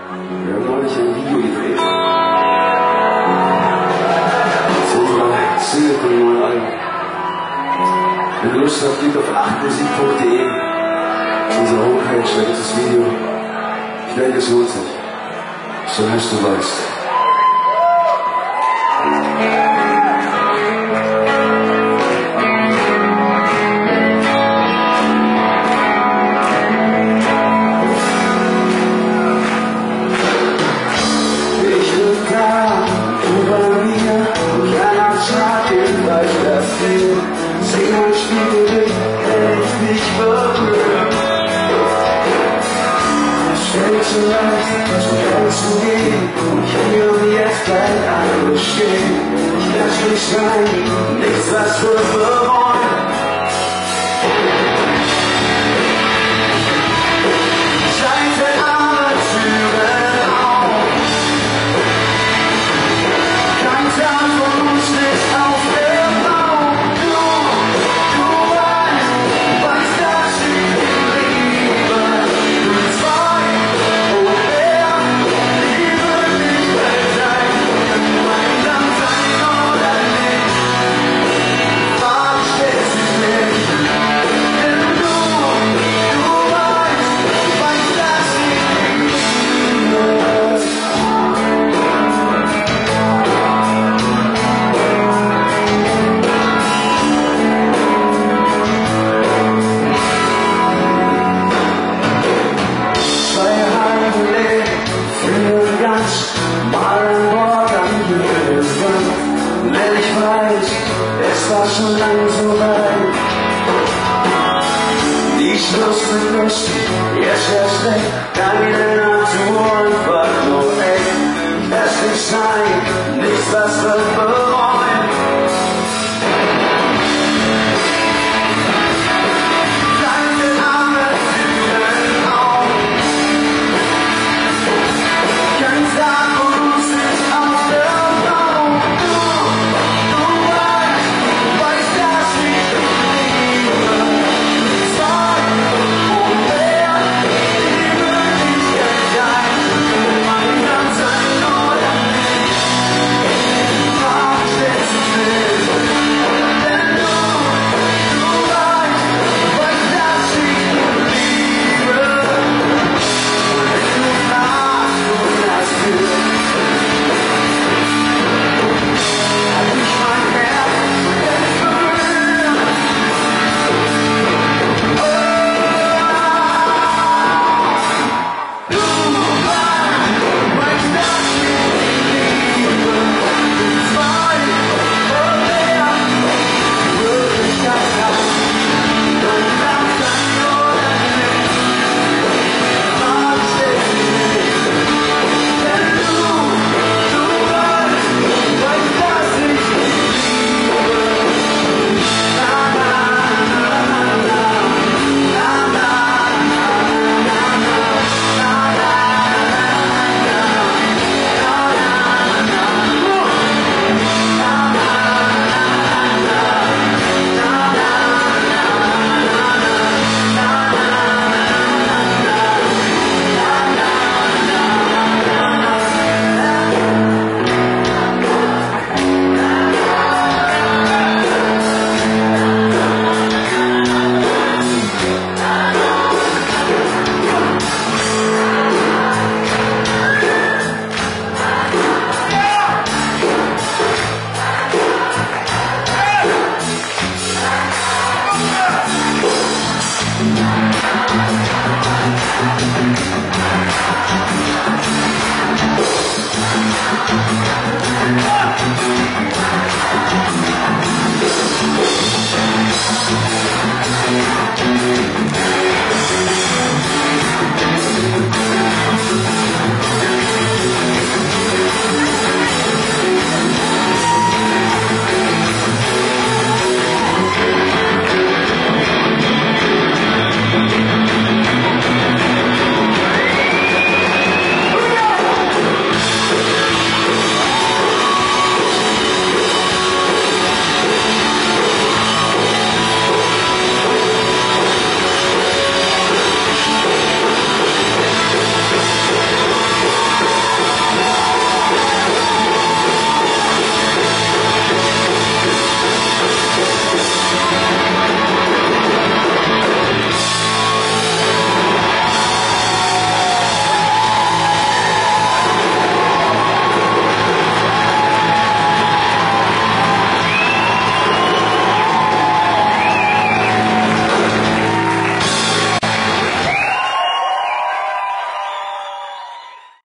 Wir haben neulich ein Video gedreht. Zu unserer Single von dem neuen Album. Wenn du Lust habt, geht auf 8musik.de. Unsere Homepage, da gibt es das Video. Ich denke, es lohnt sich. So heißt du weißt. Sing mein Spiegelbild, wenn ich dich berühre. Stell dich so leicht, so kannst du gehen. Und ich höre mir jetzt gleich alles stehen. Ich lass mich sein, nichts was wir bereuen. Schalte alle Türen auf. Kein Tag von uns ist auf der Bau. Es war schon lange so weit. Die Schluss mit Lust, jetzt erst recht. Deine Natur einfach nur echt. Lass dich sein, nichts was wir bereuen. Deine Arme fühlen auf. Kein Tag von uns ist auf der Bau.